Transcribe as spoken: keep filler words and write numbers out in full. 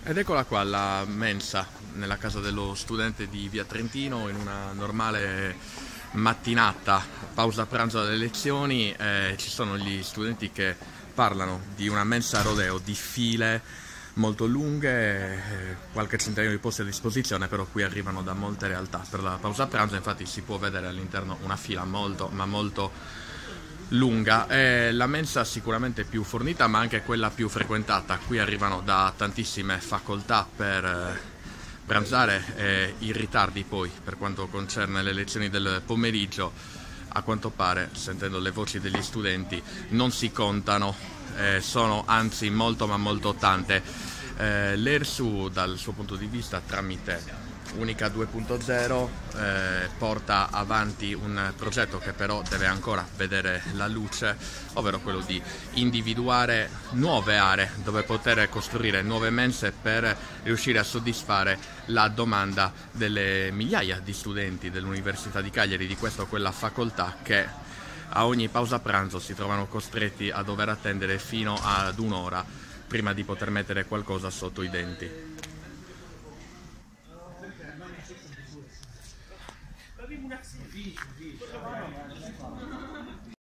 Ed eccola qua, la mensa nella casa dello studente di Via Trentino in una normale mattinata, pausa pranzo dalle lezioni, eh, ci sono gli studenti che parlano di una mensa rodeo, di file molto lunghe, eh, qualche centinaio di posti a disposizione, però qui arrivano da molte realtà. Per la pausa pranzo infatti si può vedere all'interno una fila molto, ma molto lunga. È la mensa sicuramente più fornita ma anche quella più frequentata. Qui arrivano da tantissime facoltà per eh, pranzare e i ritardi poi per quanto concerne le lezioni del pomeriggio, a quanto pare, sentendo le voci degli studenti, non si contano, eh, sono anzi molto ma molto tante. Eh, L'ERSU dal suo punto di vista tramite Unica due punto zero eh, porta avanti un progetto che però deve ancora vedere la luce, ovvero quello di individuare nuove aree dove poter costruire nuove mense per riuscire a soddisfare la domanda delle migliaia di studenti dell'Università di Cagliari, di questa o quella facoltà, che a ogni pausa pranzo si trovano costretti a dover attendere fino ad un'ora prima di poter mettere qualcosa sotto i denti.